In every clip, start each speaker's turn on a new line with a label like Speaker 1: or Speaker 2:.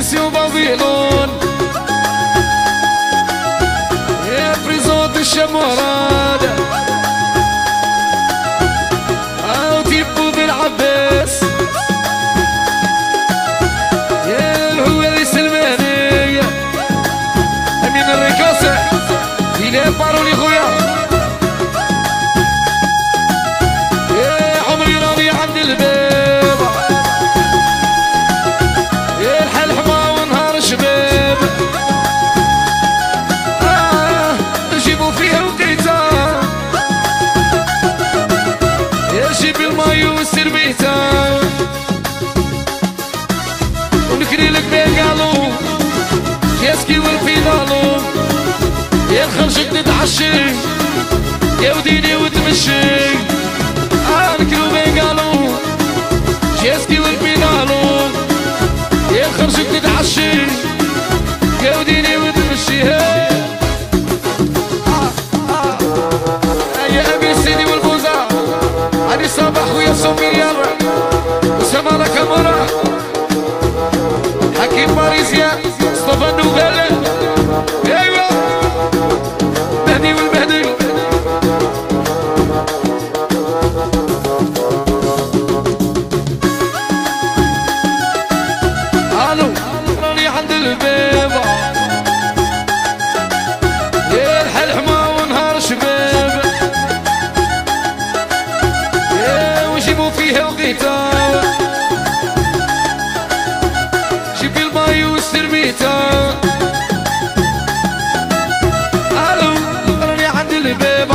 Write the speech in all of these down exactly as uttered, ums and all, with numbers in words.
Speaker 1: بريسيون بابيلون يا بريزون الشمراد او تيبو بالعباس يا الهواري سلمانية امين الركاسة الى بارولي خويا يا عمري راني عند الباب يا الحل حما ونهار شباب آه نجيبو فيها وقيتا يا جيب المايو والسربيتا ونكري لك بيقالو يا سكي والفينالو يا نخرجك نتعشي يا وديني وتمشي آه نكرو بيقالو يا سكي والفينالو يا نخرجك نتعشي يا وديني وتمشي آه آه يا أبي سيدي والبوزة علي صباح ويا سمير وسمارة كاميرا حكيم باريسيا مصطفى النوبالي ايوا مهدي والمهدي الو راني عند الباب يا الحل حما ونهار شباب يا وجيبوا فيها وقيتا جيبي الماي والسربيتا الو راني عند الباب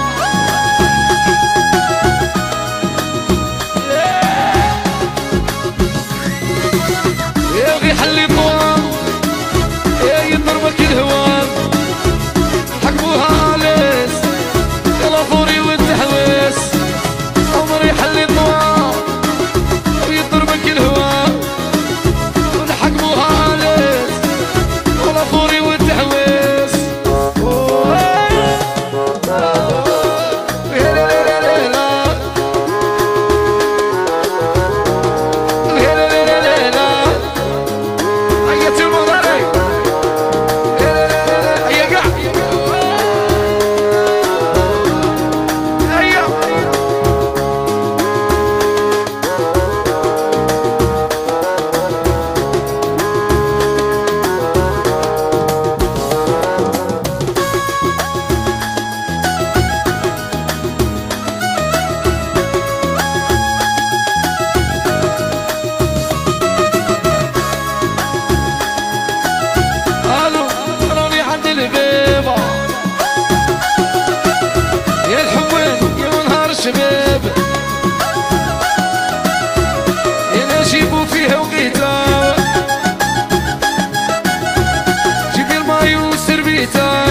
Speaker 1: يا غي حلي طوال يا يضربك الهوام حكموها ليس يلا فوري والتحويس عمري حلي طوال ويضربك الهوام ونحكموها ليس ولا فوري والتحويس شباب يا جيبوا فيها وقيتا جيبي الماي والسربيتا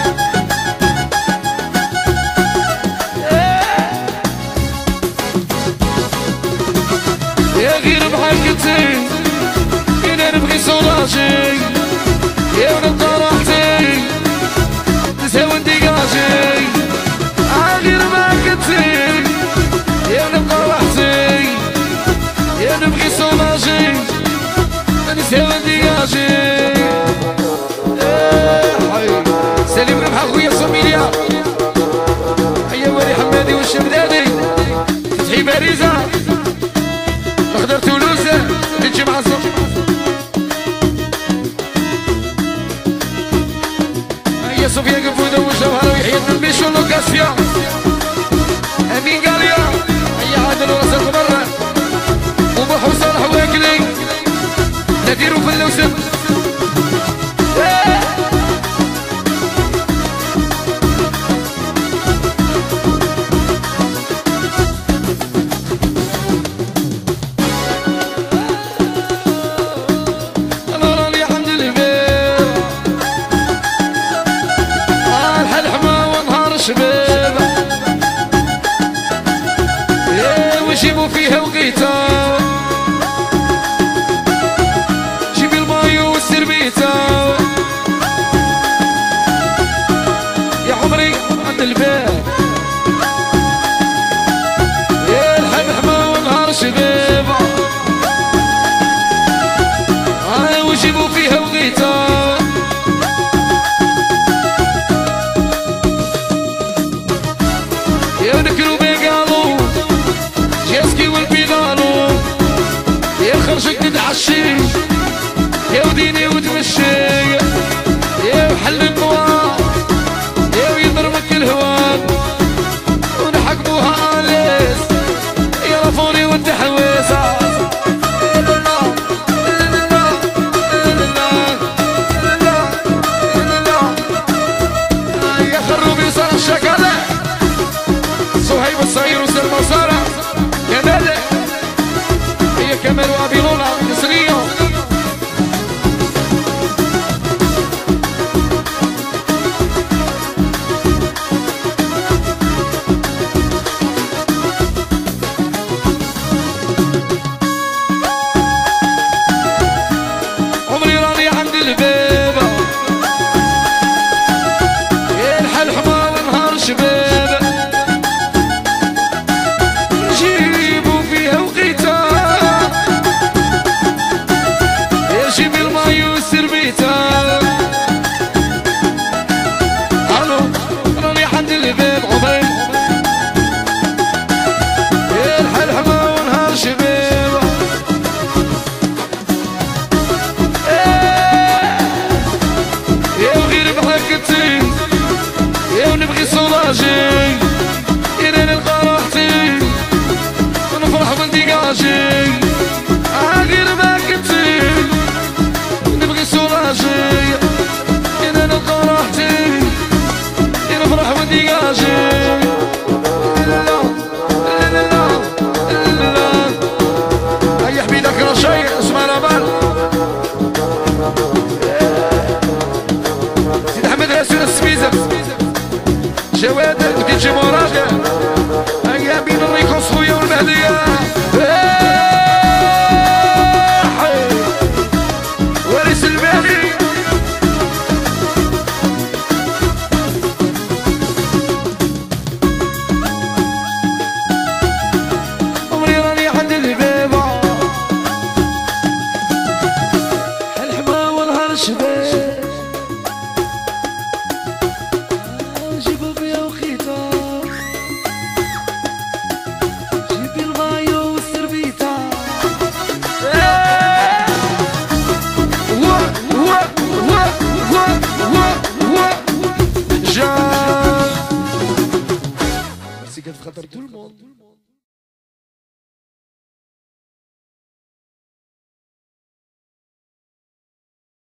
Speaker 1: يا غير بحكتي انا نبغي صلاجي يا ونبقى راحتي نساوي نديقاجي غير ما كنتي يا نبقى راحتي يا نبغي صلاجي نساوي نديقاجي سليم ربح اخويا صوميليا هيا ولي حمادي والشمداني فتحي باريزة نخدر تولوز نجي مع الصوت هيا صوفيا قفودة وجوهرة ويحيى بن بيشو لوكاسيا امين قاليا هيا عادل وراس القمر وبوحو صالح واكلي نديرو في اللوسف انا راني عند الباب الحل حما ونهار شباب وجيبوا فيها وقيتا جيبي المايو والسربيتا يا عمري عند الباب يا الحل حما ونهار شباب وجيبوا والصغير وسلمى وسارة يا نادي هي كمال وابي لولا نسرية عمري راني عند الباب يلحل حمار نهار شباب نجيبو فيها وقيتا يا جيب المايو السربيتا الو راني عند الباب عمري يلحل حمار ونهار شباب يا وغير بحكتي يا ونبغي صولاجي يا نلقى راحتي ونفرح ونديقاجي غير بحكتي نبغي صولاجي يا نلقى راحتي يا نفرح ونديقاجي لا لا لا لا هيا حبيبك رشاي اسمع لابان سيد احمد راسول السبيزه جواد ودي تجي موراجع هيا بين الريكوس خويا والمهديه وارث المالي عمري راني عند البابا الحما والهر شباب جيبوا فيها وخيطة جيبي المايو والسربيتا وا وا وا وا وا وا جا ميرسي كتخاطر tout le monde